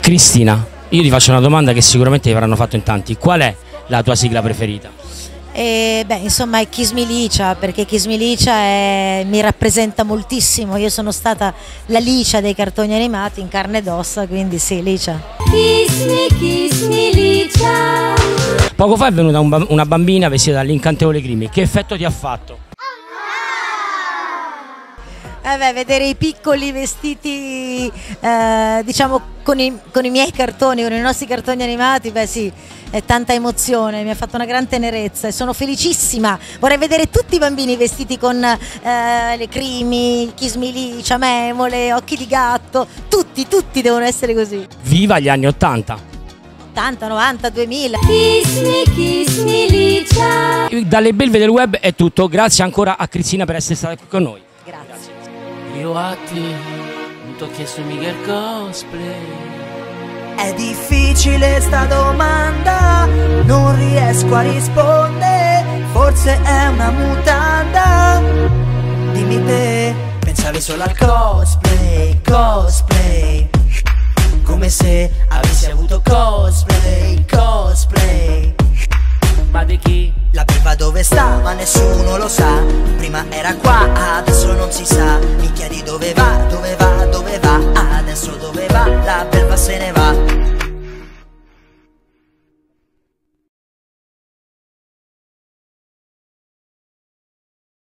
Cristina, io ti faccio una domanda che sicuramente ti avranno fatto in tanti. Qual è la tua sigla preferita? Insomma è Kiss Me Licia, perché Kiss Me Licia mi rappresenta moltissimo. Io sono stata la Licia dei cartoni animati in carne ed ossa, quindi sì, Licia. Kiss me Licia. Poco fa è venuta una bambina vestita dall'incantevole Creamy. Che effetto ti ha fatto? Vedere i piccoli vestiti diciamo con i miei cartoni, con i nostri cartoni animati, beh sì, è tanta emozione, mi ha fatto una gran tenerezza e sono felicissima. Vorrei vedere tutti i bambini vestiti con le Creamy, Kiss Me Licia, Memole, Occhi di Gatto, tutti devono essere così. Viva gli anni 80! 80, 90, 2000. Kiss me Licia. Dalle belve del web è tutto, grazie ancora a Cristina per essere stata qui con noi. Grazie. Io a te non ti ho chiesto mica il cosplay. È difficile sta domanda, non riesco a rispondere. Forse è una mutanda. Dimmi te, pensavi solo al cosplay, cosplay. Come se avessi avuto cosplay, cosplay. Ma di chi? La belva dove sta? Ma nessuno lo sa. Prima era qua, adesso non si sa. Mi chiedi dove